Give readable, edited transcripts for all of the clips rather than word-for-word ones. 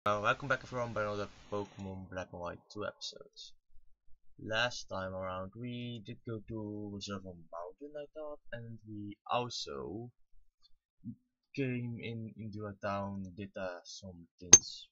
Welcome back everyone by another Pokemon Black and White 2 episodes. Last time around we did go to Reservoir Mountain I thought, and we also came into a town, did some things.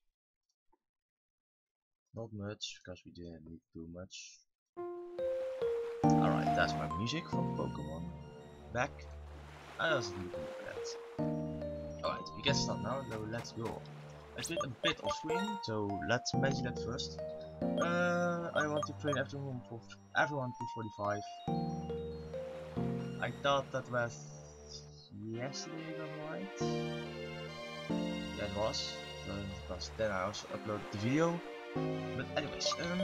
Not much, because we didn't need too much. Alright, that's my music from Pokemon. Back. I was looking for that. Alright, we can start now, so let's go. I did a bit off screen, so let's mention that first. I want to train everyone to 45. I thought that was yesterday, if I'm right. Yeah, it was. Because then I also uploaded the video. But anyways,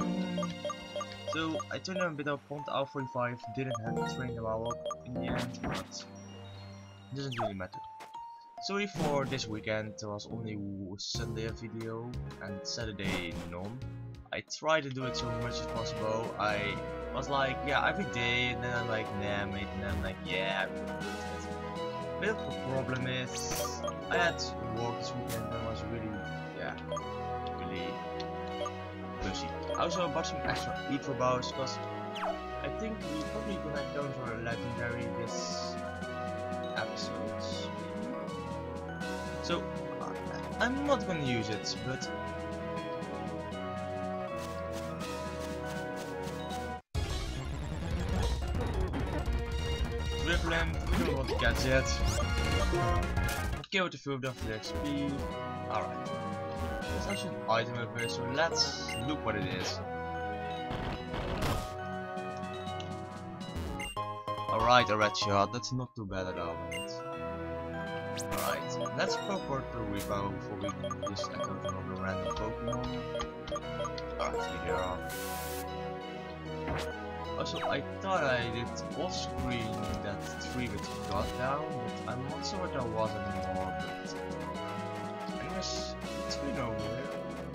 so I trained them a bit up on hour 45. Didn't have to train them all up in the end, but it doesn't really matter. Sorry for this weekend, there was only Sunday a video and Saturday none. I tried to do it so much as possible. I was like, yeah, every day, and then I'm like, nah mate, and then I'm like, yeah, I'm gonna do it. Bit of the problem is, I had work this weekend and I was really, yeah, really busy. I also bought some extra Eco bows because I think we're probably gonna go for a legendary this episode. So, I'm not gonna use it, but Rippling, we don't want to catch yet. Okay, with the food done for the XP. Alright. There's actually an item over here, so let's look what it is. Alright, a red shot, that's not too bad at all. Alright, let's proper to repo before we just encounter another random Pokemon. Alright, here they are. Also, I thought I did off screen that 3-bit got down, but I'm not sure what that was anymore. But anyways, it's been over here.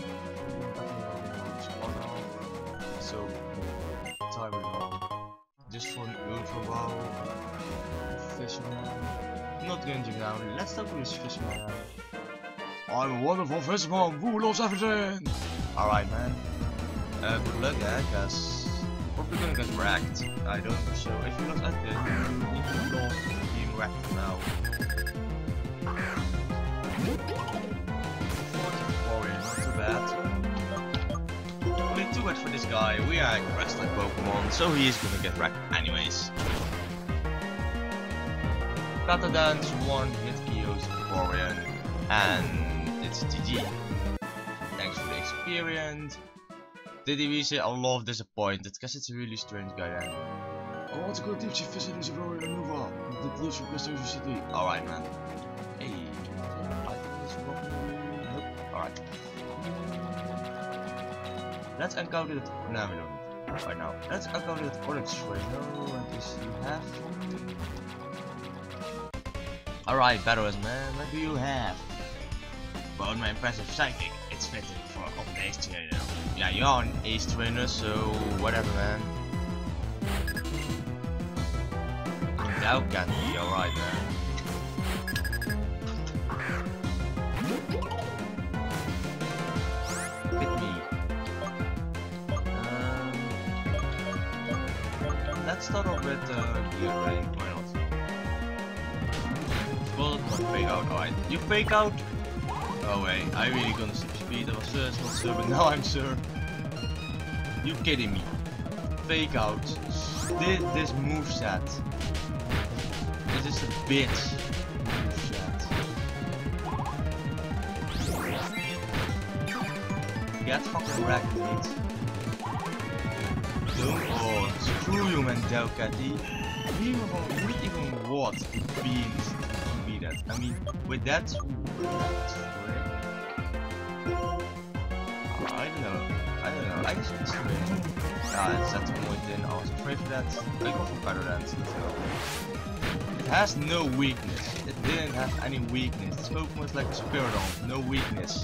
So, time is on. Just for an Ultra Ball, Fisherman. Not going to down. Let's talk to this fisherman. I'm a wonderful fisherman who loves everything. Alright, man. Good luck, cause probably gonna get wrecked. I don't know. So if you lost at this, you need to love being wrecked now. 44, not too bad. Only too bad for this guy. We are wrestling Pokemon, so he is gonna get wrecked anyways. Kata Dance 1 hit Kyo's Cobalion, and it's GG. Thanks for the experience. DDV say I love disappointed, because it's a really strange guy then. I want to go deep sea fishing in Cobalion and move on. The glitch from Mystery City. Alright, man. Hey, I think this will nope. Alright. Let's encounter the. No, we don't. Right now. Let's encounter the orange trainer. And this you have. Alright, Battles man, what do you have? Well, my impressive psychic, it's fitting for an ace trainer. Yeah, you're an ace trainer, so whatever, man. Now can be alright, man. Hit me. Let's start off with gear rank, why not? Well, not fake out, alright. You fake out? Oh wait, I really gonna skip speed. I was first not sure, but now I'm sure. You kidding me? Fake out. This moveset. This is a bitch moveset. Get fucking wrecked, mate. Oh, screw you, man, Delcatty. You don't even what beans. That. I mean, with that, I don't know. I just missed it. It's that point in. I was afraid for that. I go for better than. Let's go. It has no weakness. It didn't have any weakness. This Pokemon is like a Spiridon, no weakness.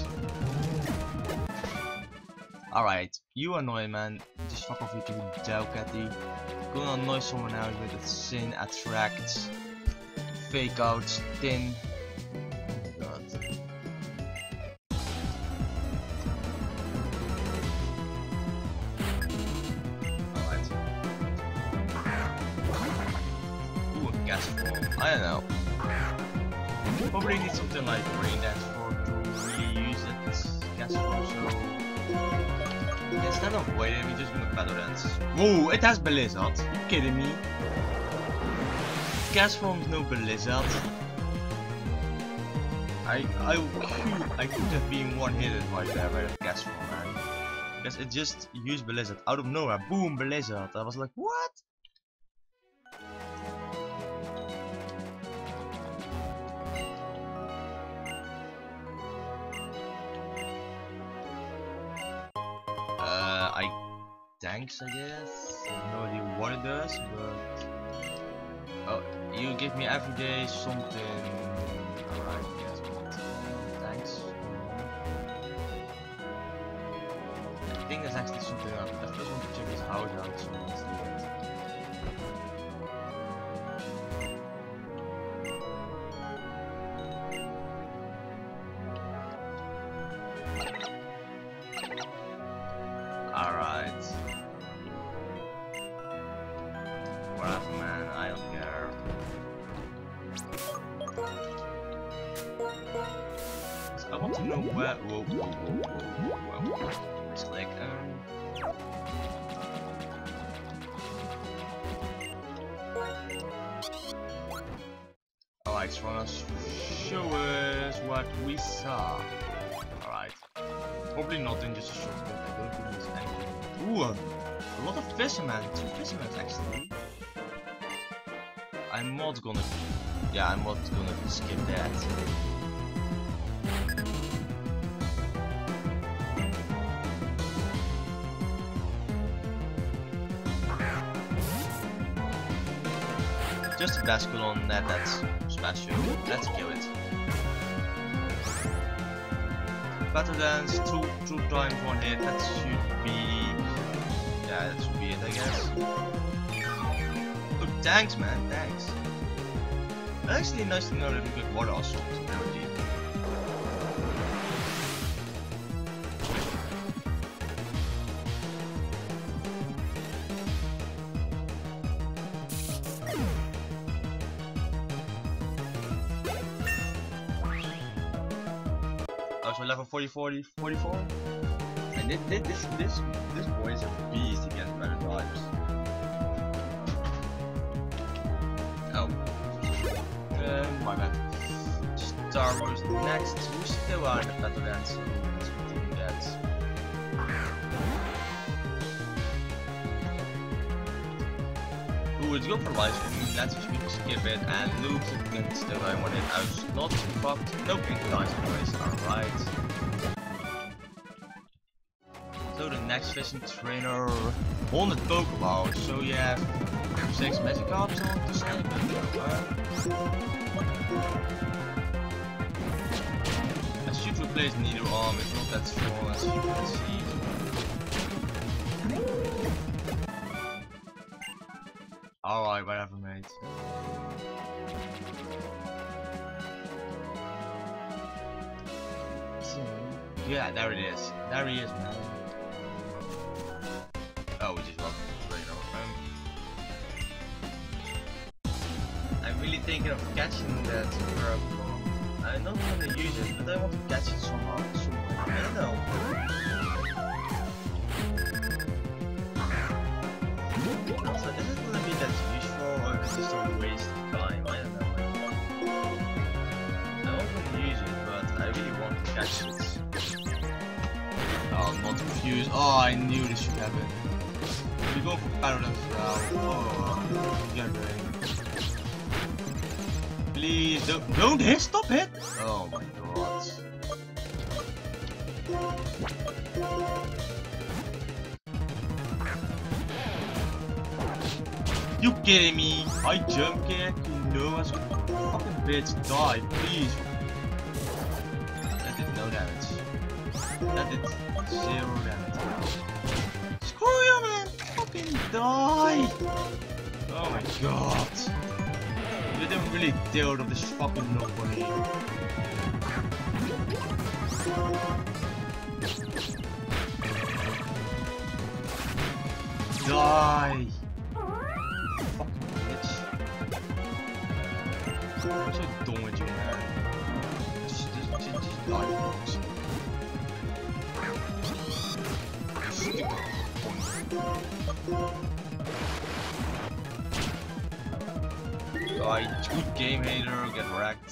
Alright, you annoy man. Just fuck off, you can Delcatty. Gonna annoy someone else with a Sin Attract. Fake out, thin. God. I don't know. Probably need something like Rain Dance for to really use it. Gas form, so instead of waiting, we're just gonna Battle Dance. Whoa, it has Blizzard. Are you kidding me? Gas forms no Blizzard. I could have been one-hitted right there by that gas form, man. Because it just used Blizzard out of nowhere. Boom, Blizzard. I was like, what? Thanks, I guess. I have no idea what it does, but oh, you give me every day something. Alright, yes, but thanks. I think there's actually something up. I just want to check this house out, so let's do it. Alright. Whatever, man, I don't care. So I want to know where. Whoa. Just like, alright, so wanna show us what we saw. Alright. Probably nothing, just a shortcut. I don't think there's anything. Ooh, a lot of fishermen. 2 fishermen actually. I'm not gonna skip that. Just a Basculon, that's special. Let's kill it. Battle Dance, two times 1 hit, that should be... yeah, that should be it, I guess. Oh, thanks, man, thanks. Actually, nice to know that we get water assault very deep. Oh, so level 44. And this boy is a beast against better types. Oh. My bad. Star Wars next. We still are in the Battle Dance, so let's continue that. Ooh, it's good for live streaming. Let's just skip it and lose it against the I want it. I was not fucked. No pink dice anyways. Alright. So the next fishing trainer 100 Pokeball. So you have 6 magic cards on to sell. I should replace neither arm, it's not that strong as you can see. Alright, whatever, mate. Yeah, there it is. There he is, man. Oh, we just lost the trainer. I'm really thinking of catching that Pokemon. I'm not going to use it, but I want to catch it somehow. I don't know. Also, is it going to be that useful or is it just a waste of time? I don't know. I want to use it, but I really want to catch it. Oh, I'm not confused. Oh, I knew this should happen. We go for Paradise now. Oh, get ready. Please don't hit, stop it! Oh my god. You kidding me? I jump kick? No, as a fucking bitch, die, please. That did no damage. That did 0 damage. Screw you, man! Fucking die! Oh my god. You didn't really deal with this fucking nobody. Die! Fucking bitch. I'm so done with you, man. Just die, folks. Alright, good game, hater. Get wrecked.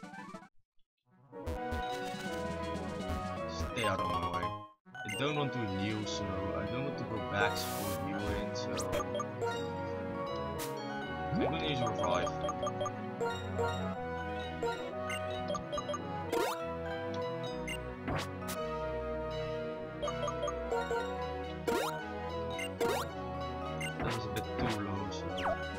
Stay out of my way. I don't want to heal, so I don't want to go back for healing, so I'm gonna use revive. That was a bit too low, so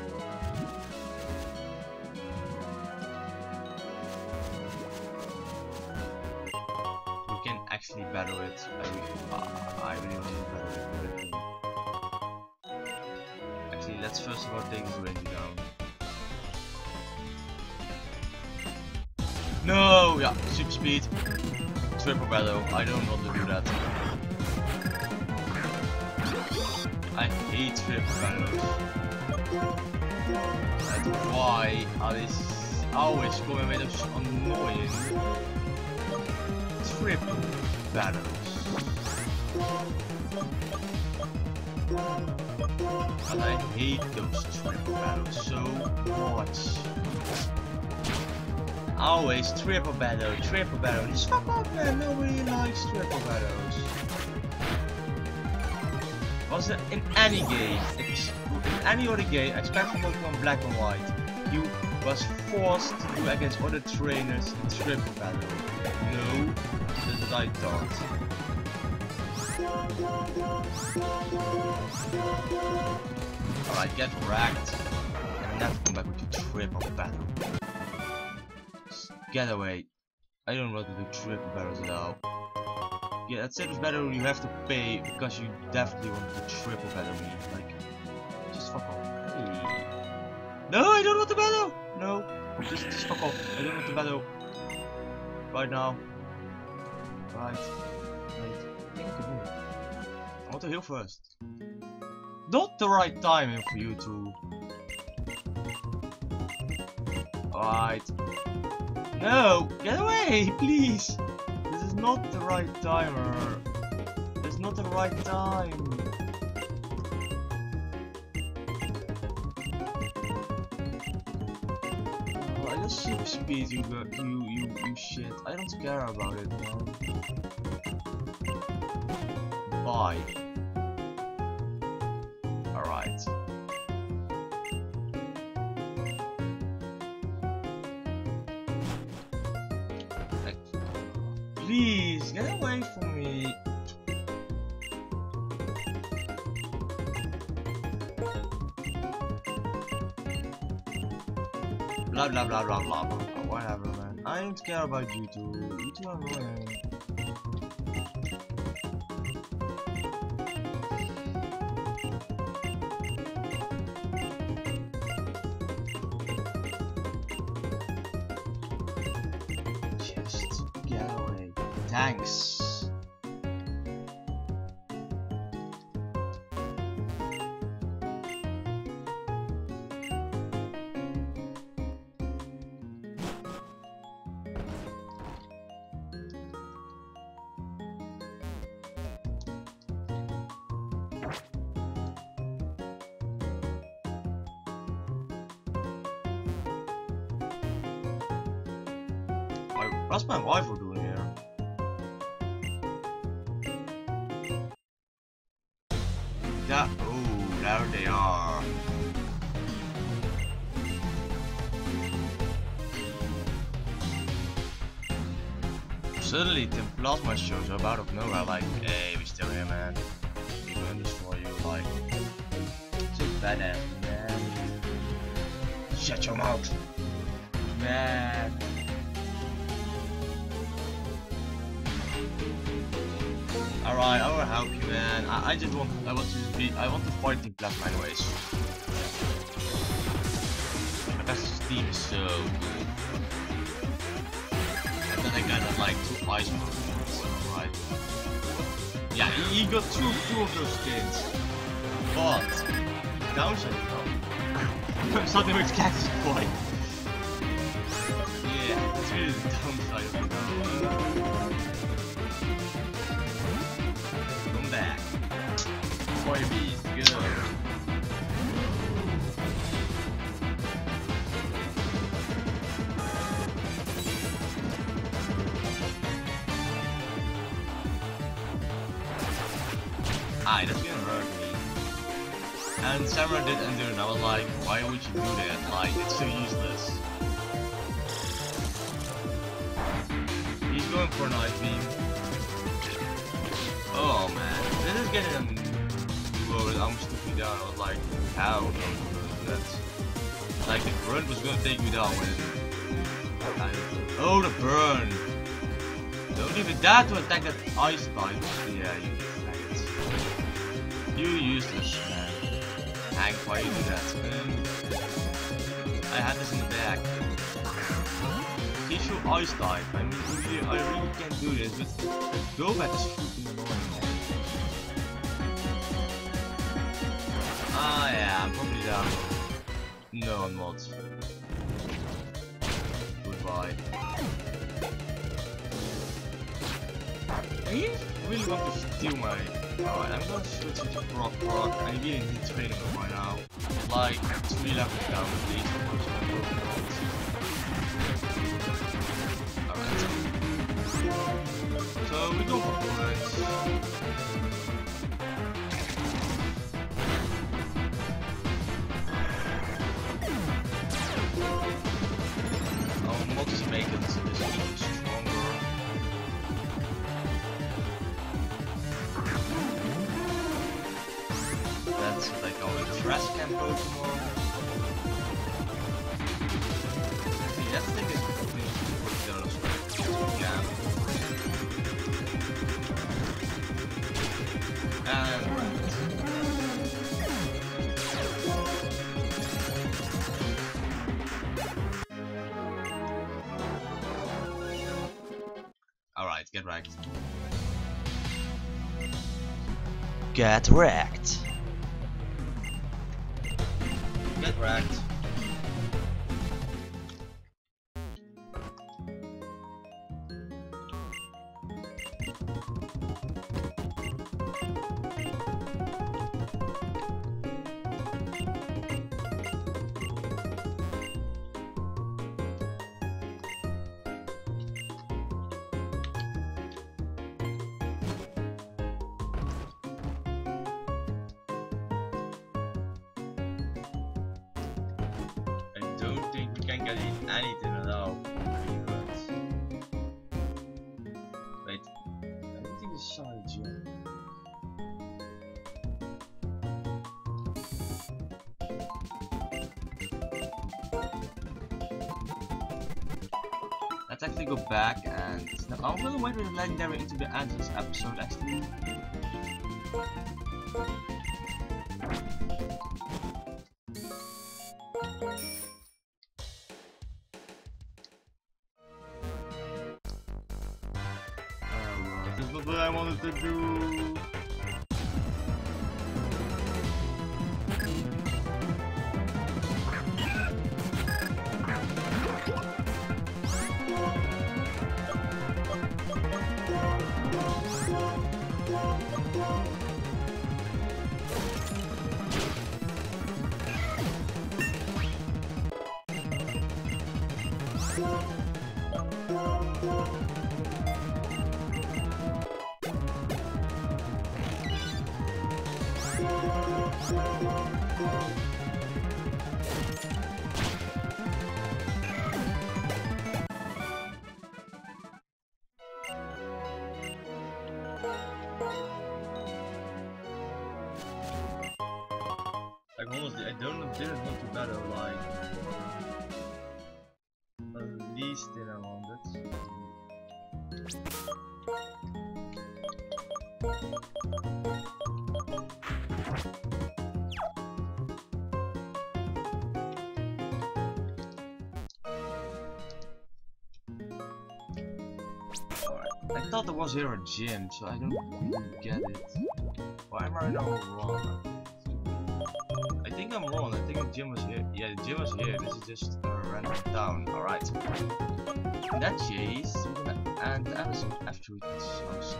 we can actually battle it. I really want to battle it. Actually, let's first of all take this range down. No! Yeah, super speed. Triple battle. I don't want to do that. I hate triple battles. That's why I always going with those annoying triple battles. And I hate those triple battles so much. Always triple battle. Just fuck off, man. Nobody likes triple battles. Was it in any game, in any other game, except for Pokemon Black and White, you was forced to do against other trainers in triple battle? No, that I thought. Alright, get wrecked and never come back with your triple battle. Just get away. I don't want to do triple battles at all. Yeah, that same battle you have to pay because you definitely want to triple battle me. Like, just fuck off. Hey. No, I don't want to battle! No, just fuck off. I don't want to battle. Right now. Right. I want to heal first. Not the right timing for you to. Alright. No! Get away, please! This is not the right timer. It's not the right time. Oh, I just super speed you shit. I don't care about it, man. Bye. Alright. Please, get away from me. Blah blah blah blah blah blah. Whatever, man. I don't care about you two. You two are annoying. Just get away. Thanks. What's my wife doing here? Yeah, oh, there they are. Suddenly, Tim Plasma shows up out of nowhere, like, hey, we still here, man. We're gonna destroy you, like. So badass, man. Shut your mouth, man. Alright, I will help you, man. I want to fight Team Plasma anyways. Because team is so good. And then I got like 2 ice Pokemon, right? Yeah, he got two of those skins. But downside though. Something with Cactus Boy. That's really the downside of it now. Come back. Fire beast, good. Ah, that's gonna hurt me. And Samurai did endure, and I was like, why would you do that? Like, it's so useless. He's going for a knife beam. Oh man, this is getting him. Whoa, it almost took me down. I was like, how? No, that's like the grunt was gonna take me down when. Oh, the burn! Don't even dare to attack that ice type. Yeah, you attack it. You useless man. Hank, why you do that? I had this in the back. He's your ice type. I mean, I really can't do this, but go back is freaking annoying. Ah, yeah, I'm probably down. No, I'm not. Goodbye. He really want to steal my. Alright, I'm going to switch it to Brock. I really need training him right now. Like 3 levels down at least. Alright. So we go for points. Our mods make it this even stronger. That's what I call a trash can Pokemon. See, that thing is really those yeah. And alright, get wrecked. Get wrecked. Get wrecked. Can't get anything at all. Wait, I don't think it's solid gem. Let's actually go back and I'm gonna wait with the legendary into the end of this episode actually. This is what I wanted to do. Like honestly, I didn't want to battle like at least in I wanted. I thought there was here a gym, so I don't really get it. Why am I now wrong? I think I'm wrong. I think the gym was here. Yeah, the gym was here. This is just a random town. Alright. In that case, we're gonna end the episode after we get some.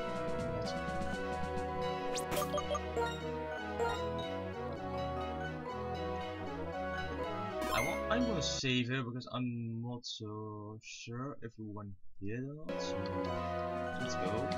I'm gonna save here because I'm not so sure if we won here or not. So let's go.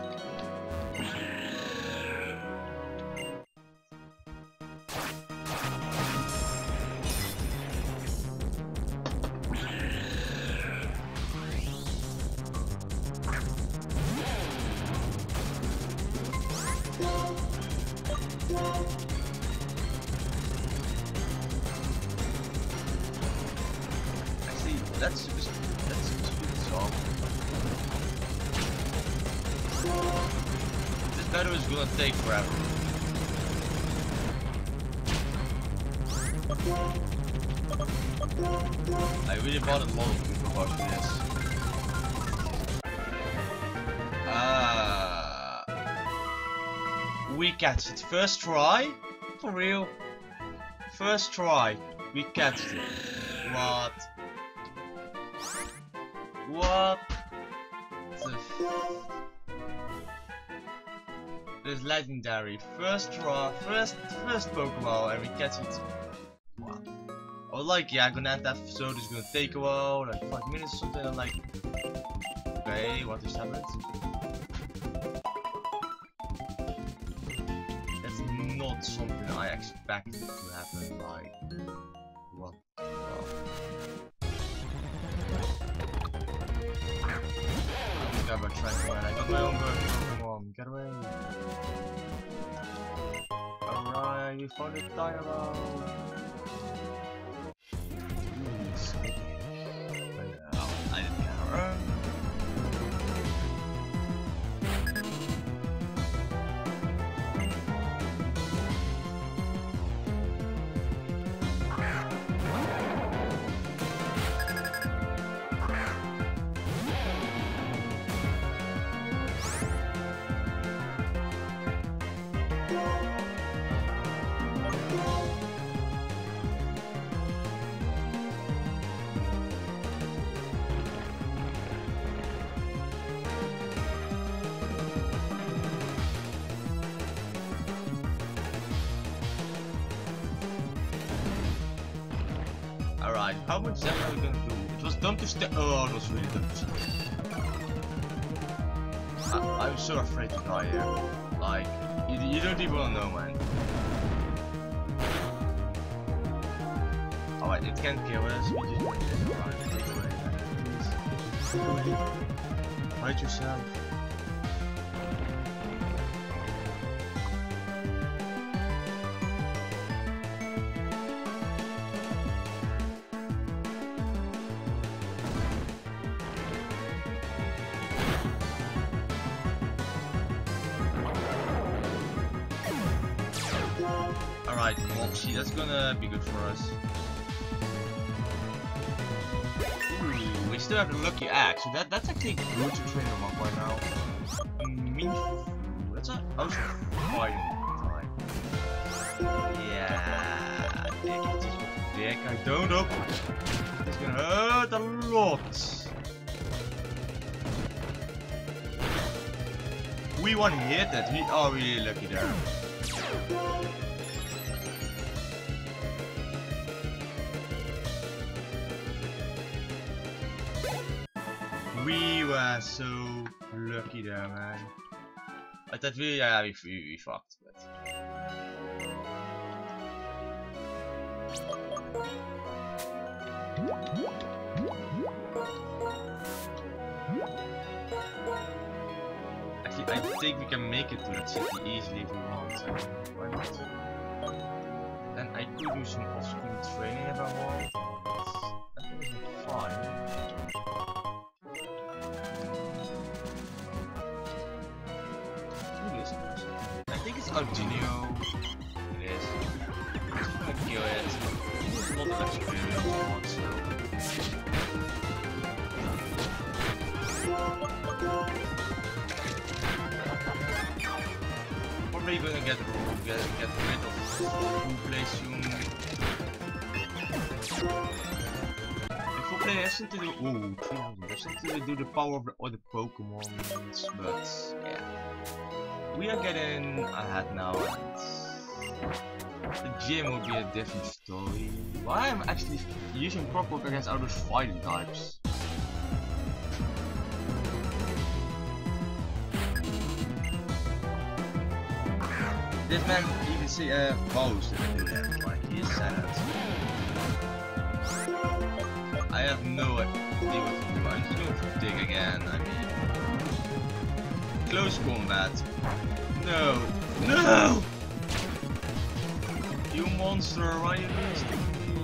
That's super song. This battle is gonna take forever. I really bought a lot of people watching this. We catch it. First try? For real? First try. We catched it. What? What the This is legendary. First try, first Pokemon, and we catch it. Wow. I was like, yeah, gonna end that episode, it's gonna take a while, like 5 minutes or something. I'm like, okay, what just happened? That's not something I expected to happen, like, what the fuck? I got my own bird. Come on, get away. Alright, we found the dynamo. I didn't care. Alright, how much damage are we gonna do? It was dumb to stay. Oh, it was really dumb to stay. I'm so afraid to die here. Like, you don't even wanna know, man. Alright, it can't kill us. We just need to take away. Please. Hide yourself. Alright, Moxie, that's gonna be good for us. Ooh, we still have the lucky axe, so that's actually good to train them up right now. Mifu, that's a fighting time. Yeah, dick, I don't open it. It's gonna hurt a lot. We want to hit that, we are really lucky there. We were so lucky there, man. I thought we fucked, but actually, I think we can make it to that city easily if we want. So why not? Then I could do some off-screen training if I want. That would be fine. I think it's Argenio. It is. I'm just gonna kill it. There's a lot of experience, so. probably gonna get rid of full play soon. And full play has something to do. Ooh, 300. Has something to do with the power of the other Pokemons, but yeah. We are getting ahead now, and the gym will be a different story. Why I'm actually using Clockwork against other fighting types. This man even see vows that I do that, like he is sad. I have no idea what to do. I'm just going for dig again. I mean, close combat. No, no! You monster! Why are you doing to me?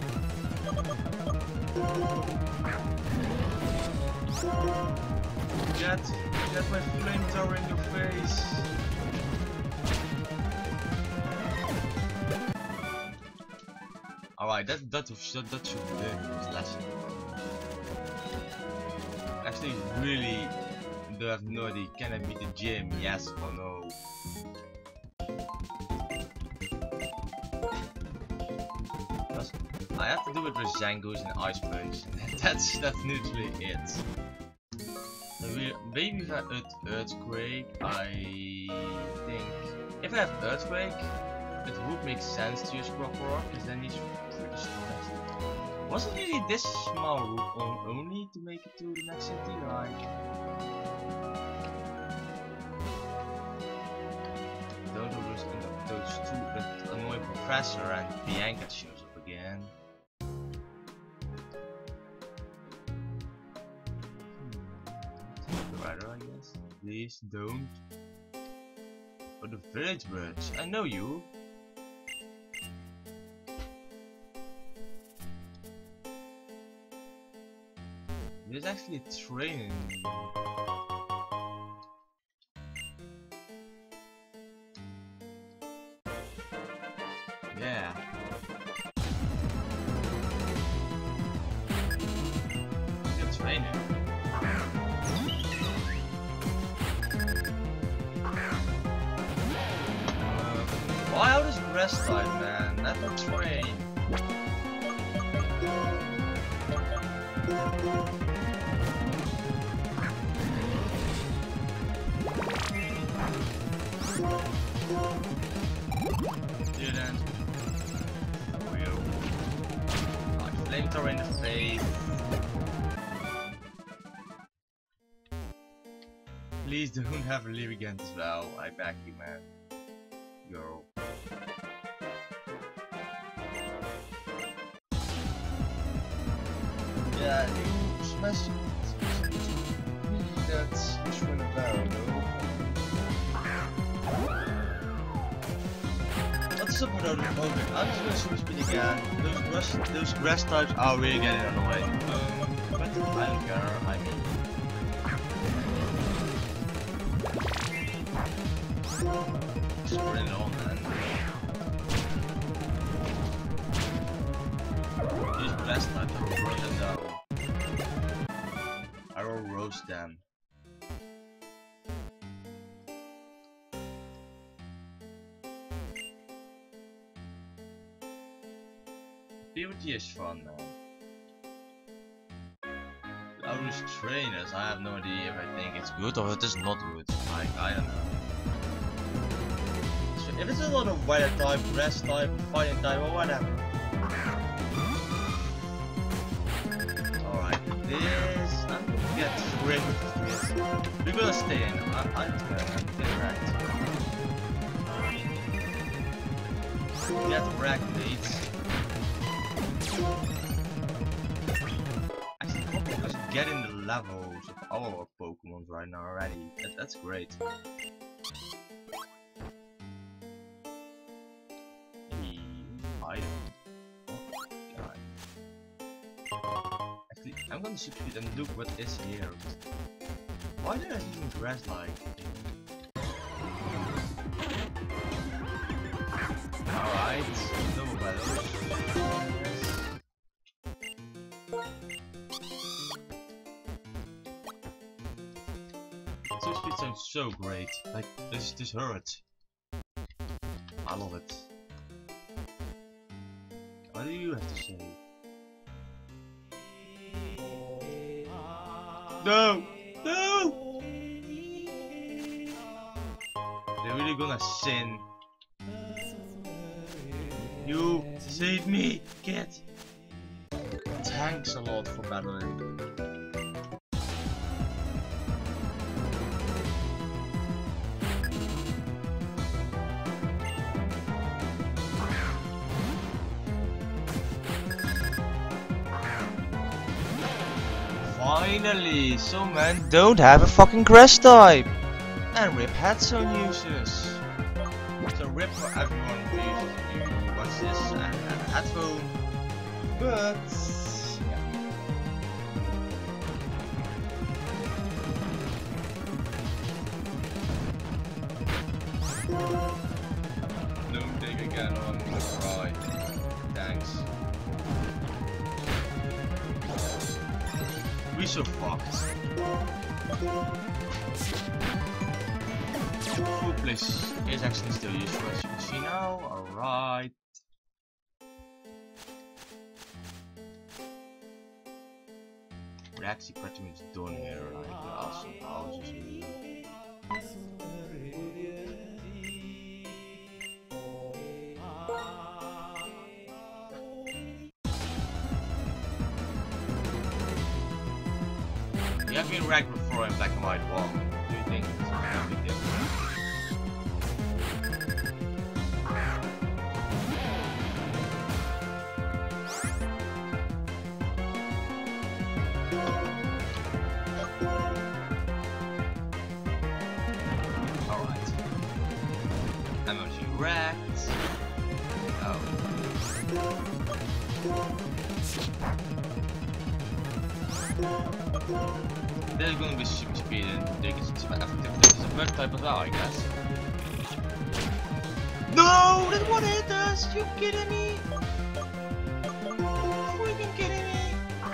Get my flamethrower in your face. Alright, that should learn this lesson. Actually, really do have no idea. Can I beat the gym? Yes or no? I have to do it with Zangoose and Ice Punch. that's literally it. Maybe if I have Earthquake, I think if I have Earthquake, it would make sense to use Rock, because then he's pretty strong. Wasn't really this small route only to make it to the next city, like those two, that annoying professor and Bianca shows up again. Rider, I guess. Please don't. Oh, the village birds. I know you. There's actually a train. Yeah. Good training. Why out is rest time, man? That's a train. Didn't. Real. Like flamethrower in the face. Please don't have a live again as well. I back you, man. Girl. Yeah, you smash me. That's true about, no? What's up with all the Pokemon? I'm just gonna super speed again. Those grass types are really getting annoying. But I don't care. I mean, just bring it on, man. These grass types, I will run them down. I will roast them. PvP is fun, man. All these trainers, I have no idea if I think it's good or it is not good. Like, I don't know. So if it's a lot of weather type, grass type, fighting type, or whatever. Alright, this I'm gonna get rigged with this. We're gonna stay in. I'm get wrecked. Get wrecked, mates. Actually, Pokemon just getting the levels of our Pokemon right now already. That's great. Hey, item. Oh god. Actually, I'm gonna shoot it and look what is here. Why did I even dress like? Alright, double battle. Speed sounds so great. Like this hurts. I love it. What do you have to say? No! No! They're really gonna sin. You save me, kid! Thanks a lot for battling. Finally, some men don't have a fucking grass type! And RIP headphone users. So RIP for everyone who watch this and have a headphone. But yeah. Don't take again on the right. Thanks. We so fucked. Food place is actually still useful, as you can see now. Alright. We're actually pretty much done here, like the awesome houses here. You have been ranked before in Black and White 1. Do you think it's gonna be different? Alright. I'm actually wrecked. Oh. There's gonna be super speed and there is super effective. This is a bird type as well, I guess. No! That one hit us! You kidding me? Freaking kidding me?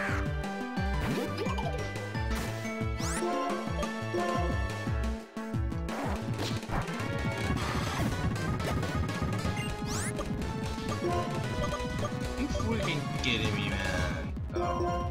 You freaking kidding me, man? Oh.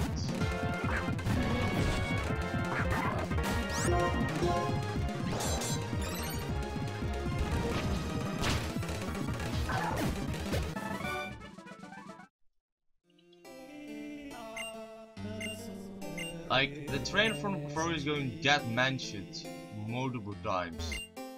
Like, the train from before is going to get mentioned multiple times.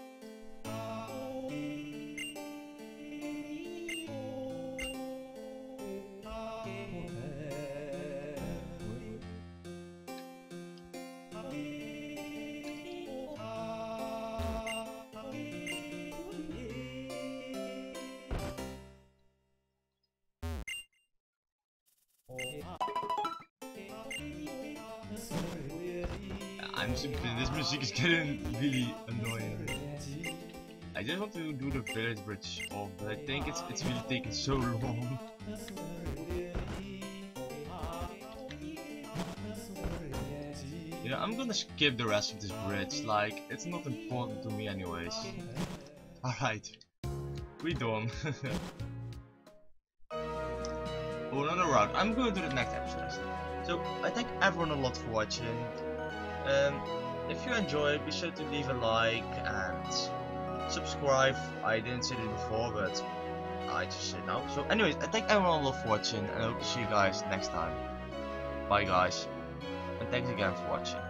I'm super, this music is getting really annoying. I just want to do the village bridge off, but I think it's really taking so long. Yeah, I'm gonna skip the rest of this bridge, like, it's not important to me anyways. Alright, we done. Oh, another route. I'm gonna do the next episode. So, I thank everyone a lot for watching. If you enjoyed, be sure to leave a like and subscribe. I didn't say it before, but I just said now. So anyways, I thank everyone a lot for watching and I hope to see you guys next time. Bye guys, and thanks again for watching.